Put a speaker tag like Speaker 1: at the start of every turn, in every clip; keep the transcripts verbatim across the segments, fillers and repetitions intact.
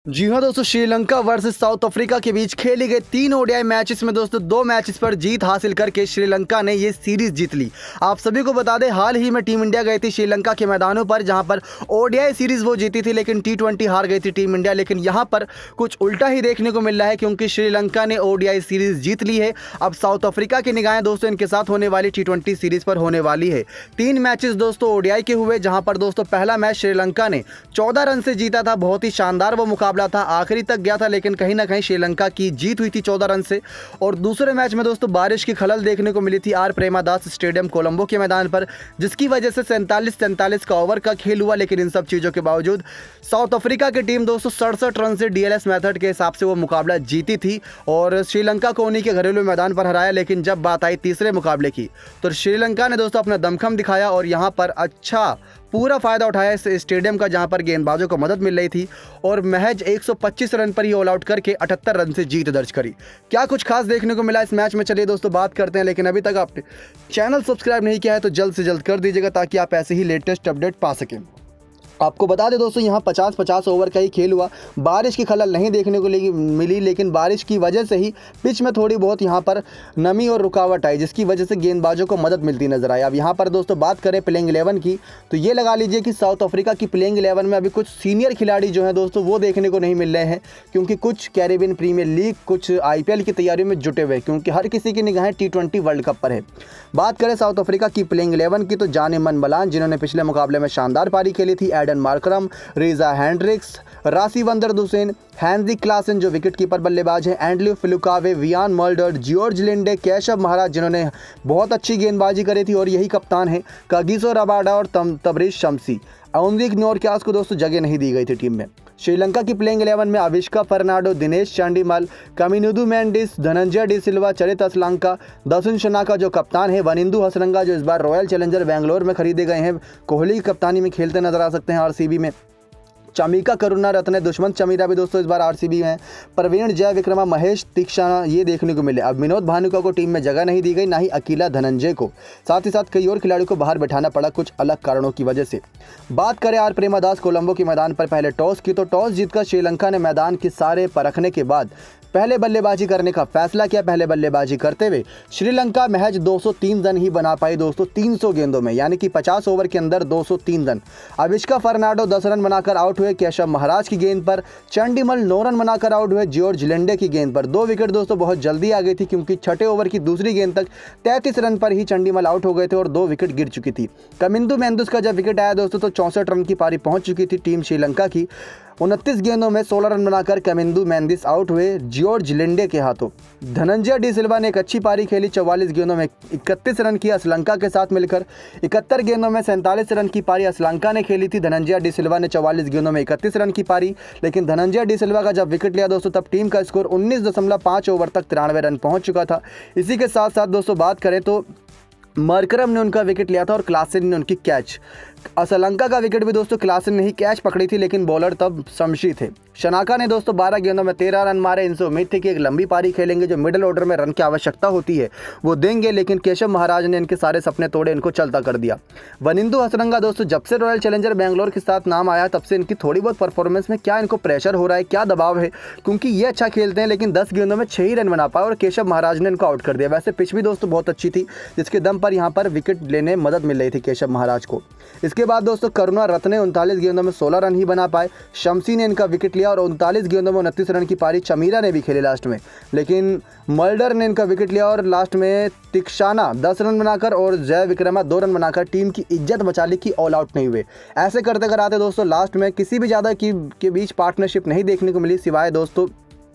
Speaker 1: जी हाँ दोस्तों, Sri Lanka versus south Africa के बीच खेले गए तीन ओडीआई मैचेस में दोस्तों दो मैचेस पर जीत हासिल करके श्रीलंका ने ये सीरीज जीत ली। आप सभी को बता दें, हाल ही में टीम इंडिया गई थी श्रीलंका के मैदानों पर, जहां पर ओडीआई सीरीज वो जीती थी, लेकिन टी ट्वेंटी हार गई थी टीम इंडिया। लेकिन यहां पर कुछ उल्टा ही देखने को मिल रहा है, क्योंकि श्रीलंका ने ओडीआई सीरीज जीत ली है। अब साउथ अफ्रीका की निगाहें दोस्तों इनके साथ होने वाली टी ट्वेंटी सीरीज पर होने वाली है। तीन मैचेस दोस्तों ओडीआई के हुए, जहां पर दोस्तों पहला मैच श्रीलंका ने चौदह रन से जीता था। बहुत ही शानदार वो मुकाबला था, आखिरी तक गया था, लेकिन कहीं ना कहीं श्रीलंका की जीत हुई थी चौदह रन से। और दूसरे मैच में दोस्तों बारिश की खलल देखने को मिली थी आर प्रेमादास स्टेडियम कोलंबो के मैदान पर, जिसकी वजह से सैंतालीस सैंतालीस का ओवर का खेल हुआ। लेकिन इन सब चीज़ों के बावजूद साउथ अफ्रीका की टीम दोस्तों सड़सठ रन से डीएलएस मेथड के हिसाब से वो मुकाबला जीती थी और श्रीलंका को उन्हीं के घरेलू मैदान पर हराया। लेकिन जब बात आई तीसरे मुकाबले की, तो श्रीलंका ने दोस्तों अपना दमखम दिखाया और यहाँ पर अच्छा पूरा फ़ायदा उठाया इस स्टेडियम का, जहां पर गेंदबाजों को मदद मिल रही थी और महज एक सौ पच्चीस रन पर ही ऑल आउट करके अठहत्तर रन से जीत दर्ज करी। क्या कुछ खास देखने को मिला इस मैच में, चलिए दोस्तों बात करते हैं। लेकिन अभी तक आपने चैनल सब्सक्राइब नहीं किया है तो जल्द से जल्द कर दीजिएगा, ताकि आप ऐसे ही लेटेस्ट अपडेट पा सकें। आपको बता दें दोस्तों, यहाँ पचास पचास ओवर का ही खेल हुआ। बारिश की खलल नहीं देखने को मिली, लेकिन बारिश की वजह से ही पिच में थोड़ी बहुत यहाँ पर नमी और रुकावट आई, जिसकी वजह से गेंदबाजों को मदद मिलती नजर आई। अब यहाँ पर दोस्तों बात करें प्लेइंग इलेवन की, तो ये लगा लीजिए कि साउथ अफ्रीका की प्लेइंग इलेवन में अभी कुछ सीनियर खिलाड़ी जो हैं दोस्तों वो देखने को नहीं मिल रहे हैं, क्योंकि कुछ कैरेबियन प्रीमियर लीग, कुछ आईपीएल की तैयारियों में जुटे हुए, क्योंकि हर किसी की निगाहें टी ट्वेंटी वर्ल्ड कप पर है। बात करें साउथ अफ्रीका की प्लेइंग इलेवन की, तो जाने मन मलान जिन्होंने पिछले मुकाबले में शानदार पारी खेली थी, Aiden Markram, Reeza Hendricks, Rassie van der Dussen, Heinrich Klaasen जो विकेट कीपर बल्लेबाज हैं, Andrew Phehlukwayo, Wiaan Mulder, George Linde, Keshav Maharaj जिन्होंने बहुत अच्छी गेंदबाजी करी थी और यही कप्तान है, कागिसो रबाडा और तम तबरेज शम्सी। औंदिक न्योरक्यास को दोस्तों जगह नहीं दी गई थी टीम में। श्रीलंका की प्लेइंग इलेवन में अविष्का फर्नांडो, दिनेश चांडीमल, कमिनुदु मेंडिस, धनंजय डी सिल्वा, चरित असलंका, दसुन शनाका जो कप्तान है, वनिंदु हसरंगा जो इस बार रॉयल चैलेंजर बेंगलोर में खरीदे गए हैं, कोहली की कप्तानी में खेलते नजर आ सकते हैं आरसीबी में। चमिका करुणा रत्ने, दुष्मंत चमीरा भी दोस्तों इस बार आरसीबी में, प्रवीण जय विक्रमा, महेश तीक्षणा ये देखने को मिले। अब विनोद भानुका को टीम में जगह नहीं दी गई, ना ही अकीला धनंजय को। साथ ही साथ कई और खिलाड़ियों को बाहर बैठाना पड़ा कुछ अलग कारणों की वजह से। बात करें आर प्रेमादास कोलंबो के मैदान पर पहले टॉस की, तो टॉस जीतकर श्रीलंका ने मैदान के सारे परखने के बाद पहले बल्लेबाजी करने का फैसला किया। पहले बल्लेबाजी करते हुए श्रीलंका महज दो सौ तीन रन ही बना पाई दोस्तों तीन सौ गेंदों में, यानी कि पचास ओवर के अंदर दो सौ तीन रन। अविष्का फर्नांडो दस रन बनाकर आउट हुए केशव महाराज की गेंद पर, चंडीमल नौ रन बनाकर आउट हुए जॉर्ज लिंडे की गेंद पर। दो विकेट दोस्तों बहुत जल्दी आ गई थी, क्योंकि छठे ओवर की दूसरी गेंद तक तैंतीस रन पर ही चंडीमल आउट हो गए थे और दो विकेट गिर चुकी थी। कमिंदु मेंदुस का जब विकेट आया दोस्तों, तो चौंसठ रन की पारी पहुंच चुकी थी टीम श्रीलंका की। उनतीस गेंदों में सोलह रन बनाकर कमिंदु मेंदिस आउट हुए जॉर्ज लिंडे के हाथों। धनंजय डी सिल्वा ने एक अच्छी पारी खेली, चौवालीस गेंदों में इकतीस रन किया श्रीलंका के साथ मिलकर। इकहत्तर गेंदों में सैंतालीस रन की पारी श्रीलंका ने खेली थी। धनंजय डी सिल्वा ने चौवालीस गेंदों में इकतीस रन की पारी, लेकिन धनंजय डी सिल्वा का जब विकेट लिया दोस्तों, तब टीम का स्कोर उन्नीस दशमलव पाँच ओवर तक तिरानवे रन पहुंच चुका था। इसी के साथ साथ दोस्तों बात करें तो मार्करम ने उनका विकेट लिया था और क्लासन ने उनकी कैच। श्रीलंका का विकेट भी दोस्तों क्लासन ने ही कैच पकड़ी थी, लेकिन बॉलर तब शमशी थे। शनाका ने दोस्तों बारह गेंदों में तेरह रन मारे। इनसे उम्मीद थी कि एक लंबी पारी खेलेंगे, जो मिडिल ऑर्डर में रन की आवश्यकता होती है वो देंगे, लेकिन केशव महाराज ने इनके सारे सपने तोड़े, इनको चलता कर दिया। वनिंदु हसरंगा दोस्तों जब से रॉयल चैलेंजर बेंगलोर के साथ नाम आया, तब से इनकी थोड़ी बहुत परफॉर्मेंस में क्या इनको प्रेशर हो रहा है, क्या दबाव है, क्योंकि ये अच्छा खेलते हैं, लेकिन दस गेंदों में छह ही रन बना पाए और केशव महाराज ने इनको आउट कर दिया। वैसे पिच भी दोस्तों बहुत अच्छी थी, जिसके दम पर यहाँ पर विकेट लेने मदद मिल रही थी केशव महाराज को। इसके बाद दोस्तों करुणा रत्ने उनतालीस गेंदों में सोलह रन ही बना पाए। शम्सी ने इनका विकेट लिया और उनतालीस गेंदों में उनतीस रन की पारी चमीरा ने भी खेली लास्ट में, लेकिन मल्डर ने इनका विकेट लिया और लास्ट में तीक्षाना दस रन बनाकर और जय विक्रमा दो रन बनाकर टीम की इज्जत बचा ली कि ऑल आउट नहीं हुए। ऐसे करते कराते दोस्तों लास्ट में किसी भी ज़्यादा की के बीच पार्टनरशिप नहीं देखने को मिली, सिवाय दोस्तों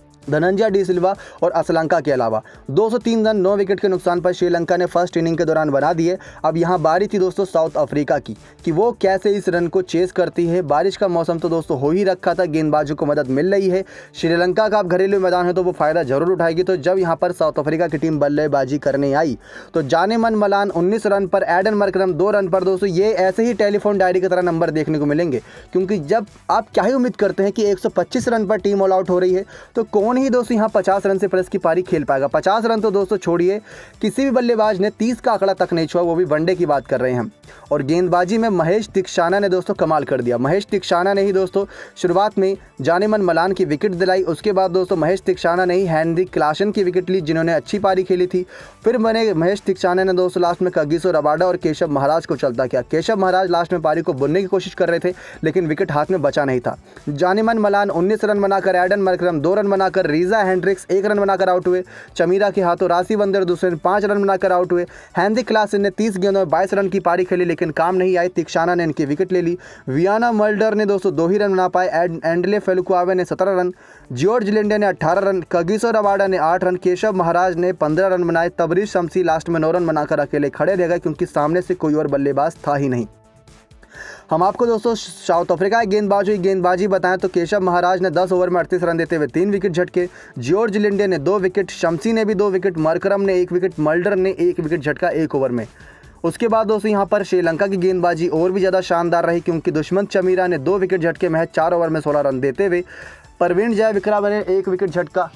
Speaker 1: धनंजय डी सिल्वा और श्रीलंका के अलावा। दो सौ तीन रन नौ विकेट के नुकसान पर श्रीलंका ने फर्स्ट इनिंग के दौरान बना दिए। अब यहां बारी थी दोस्तों साउथ अफ्रीका की कि वो कैसे इस रन को चेस करती है। बारिश का मौसम तो दोस्तों हो ही रखा था, गेंदबाजों को मदद मिल रही है। श्रीलंका का अब घरेलू मैदान है तो वो फायदा जरूर उठाएगी। तो जब यहाँ पर साउथ अफ्रीका की टीम बल्लेबाजी करने आई, तो जाने मन मलान उन्नीस रन पर, एडन मरकरम दो रन पर दोस्तों ये ऐसे ही टेलीफोन डायरी की तरह नंबर देखने को मिलेंगे, क्योंकि जब आप क्या ही उम्मीद करते हैं कि एक सौ पच्चीस रन पर टीम ऑल आउट हो रही है, तो कौन ही दोस्तों यहाँ पचास रन से प्लस की पारी खेल पाएगा। पचास रन तो दोस्तों छोड़िए, किसी भी बल्लेबाज ने तीस का आंकड़ा तक नहीं छुआ, वो भी वनडे की बात कर रहे हैं हम। और गेंदबाजी में महेश दीक्षाना ने दोस्तों कमाल कर दिया। महेश दीक्षाना ने ही दोस्तों शुरुआत में जानेमन मलान की विकेट दिलाई, उसके बाद दोस्तों महेश दीक्षाना ने ही हेनरिक क्लासन की विकेट ली जिन्होंने अच्छी पारी खेली थी। फिर मैंने महेश दीक्षाना ने दोस्तों लास्ट में कगिसो रबाडा और केशव महाराज को चलता किया। केशव महाराज लास्ट में पारी को बुनने की कोशिश कर रहे थे लेकिन विकेट हाथ में बचा नहीं था। जानेमन मलान उन्नीस रन बनाकर, एडन मरकरम दो रन बनाकर, रीजा हेंड्रिक्स एक रन बनाकर आउट हुए। चमीरा के हाथों राशि वंदर दूसरे पाँच रन बनाकर आउट हुए। हेनरिक क्लासन ने तीस गेंदों में बाईस रन की पारी खेली लेकिन काम नहीं आई, दीक्षाना ने इनकी विकेट ले ली। वियाना मल्डर ने दोस्तों दो ही रन बना पाए। एंडले फेलुकुआवे ने सत्रह रन, जॉर्ज लिंडे ने अठारह रन, कगिसो रबाडा ने आठ रन, केशव महाराज ने पंद्रह रन बनाए। तबरीज शमसी लास्ट में नौ रन बनाकर अकेले खड़े रह गए क्योंकि सामने से कोई और बल्लेबाज था ही नहीं। हम आपको दोस्तों साउथ अफ्रीका के गेंदबाजों की गेंदबाजी बताएं तो केशव महाराज ने दस ओवर में अड़तीस रन देते हुए तीन विकेट झटके, जॉर्ज लिंडे ने दो विकेट, शमसी ने भी दो विकेट, मरकरम ने एक विकेट, मल्डर ने एक विकेट झटका एक ओवर में। उसके बाद दोस्तों यहाँ पर श्रीलंका की गेंदबाजी और भी ज़्यादा शानदार रही क्योंकि दुष्मंत चमीरा ने दो विकेट झटके महज चार ओवर में सोलह रन देते हुए, प्रवीण जयविक्रम ने एक विकेट झटका।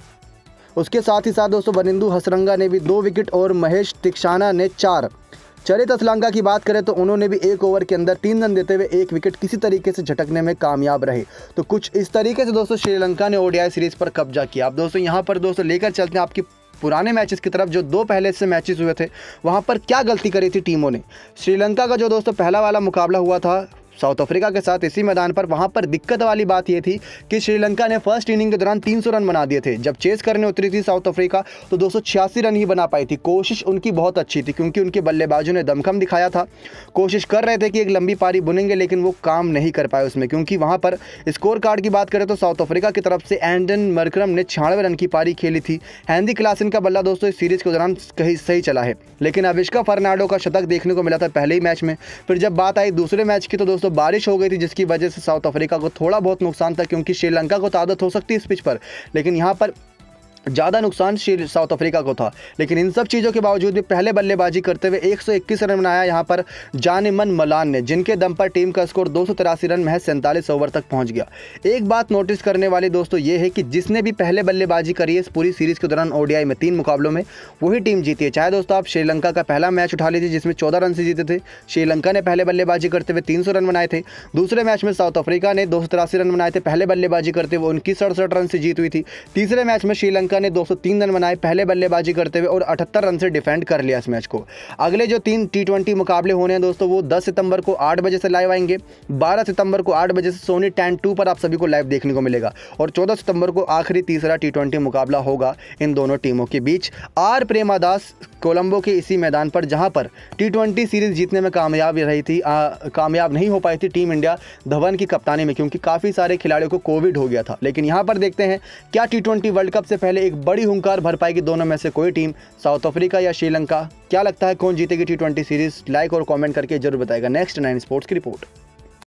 Speaker 1: उसके साथ ही साथ दोस्तों बनिंदु हसरंगा ने भी दो विकेट और महेश दीक्षाना ने चार। चरित असलंका की बात करें तो उन्होंने भी एक ओवर के अंदर तीन रन देते हुए एक विकेट किसी तरीके से झटकने में कामयाब रहे। तो कुछ इस तरीके से दोस्तों श्रीलंका ने ओडीआई सीरीज़ पर कब्जा किया। अब दोस्तों यहाँ पर दोस्तों लेकर चलते हैं आपकी पुराने मैचेस की तरफ, जो दो पहले से मैचेस हुए थे वहाँ पर क्या गलती करी थी टीमों ने। श्रीलंका का जो दोस्तों पहला वाला मुकाबला हुआ था साउथ अफ्रीका के साथ इसी मैदान पर, वहाँ पर दिक्कत वाली बात ये थी कि श्रीलंका ने फर्स्ट इनिंग के दौरान तीन सौ रन बना दिए थे। जब चेस करने उतरी थी साउथ अफ्रीका तो दो सौ छियासी रन ही बना पाई थी। कोशिश उनकी बहुत अच्छी थी क्योंकि उनके बल्लेबाजों ने दमखम दिखाया था, कोशिश कर रहे थे कि एक लंबी पारी बुनेंगे लेकिन वो काम नहीं कर पाए उसमें, क्योंकि वहाँ पर स्कोर कार्ड की बात करें तो साउथ अफ्रीका की तरफ से एंडन मरकरम ने छियानवे रन की पारी खेली थी। हेनरिक क्लासन का बल्ला दोस्तों इस सीरीज़ के दौरान कहीं सही चला है लेकिन अविष्का फर्नांडो का शतक देखने को मिला था पहले ही मैच में। फिर जब बात आई दूसरे मैच की तो दोस्तों बारिश हो गई थी जिसकी वजह से साउथ अफ्रीका को थोड़ा बहुत नुकसान था क्योंकि श्रीलंका को तो आदत हो सकती है इस पिच पर, लेकिन यहाँ पर ज़्यादा नुकसान साउथ अफ्रीका को था। लेकिन इन सब चीज़ों के बावजूद भी पहले बल्लेबाजी करते हुए एक सौ इक्कीस रन बनाया यहाँ पर जानेमन मलान ने, जिनके दम पर टीम का स्कोर दो सौ तिरासी रन महज सैंतालीस ओवर तक पहुँच गया। एक बात नोटिस करने वाली दोस्तों ये है कि जिसने भी पहले बल्लेबाजी करी है इस पूरी सीरीज़ के दौरान ओडीआई में तीन मुकाबलों में, वही टीम जीती है। चाहे दोस्तों आप श्रीलंका का पहला मैच उठा लीजिए जिसमें चौदह रन से जीते थे, श्रीलंका ने पहले बल्लेबाजी करते हुए तीन सौ रन बनाए थे। दूसरे मैच में साउथ अफ्रीका ने दो सौ तिरासी रन बनाए थे, पहले बल्लेबाजी करते हुए उनकी सड़सठ रन से जीत हुई थी। तीसरे मैच में श्रीलंका ने दो सौ तीन रन बनाए पहले बल्लेबाजी करते हुए और अठहत्तर रन से डिफेंड कर लिया इस मैच को। अगले जो तीन टी ट्वेंटी मुकाबले होने हैं दोस्तों वो दस सितंबर को आठ बजे से लाइव आएंगे, बारह सितंबर को आठ बजे से सोनी टेन टू पर आप सभी को लाइव देखने को मिलेगा और चौदह सितंबर को आखिरी तीसरा टी ट्वेंटी मुकाबला होगा इन दोनों टीमों के बीच आर प्रेमादास कोलंबो के इसी मैदान पर, जहां पर टी ट्वेंटी सीरीज जीतने में कामयाब रही थी आ, कामयाब नहीं हो पाई थी टीम इंडिया धवन की कप्तानी में क्योंकि काफ़ी सारे खिलाड़ियों को कोविड हो गया था। लेकिन यहां पर देखते हैं क्या टी ट्वेंटी वर्ल्ड कप से पहले एक बड़ी हुंकार भर पाएगी दोनों में से कोई टीम, साउथ अफ्रीका या श्रीलंका। क्या लगता है कौन जीतेगी टी ट्वेंटी सीरीज? लाइक और कमेंट करके जरूर बताएगा। नेक्स्ट नाइन स्पोर्ट्स की रिपोर्ट।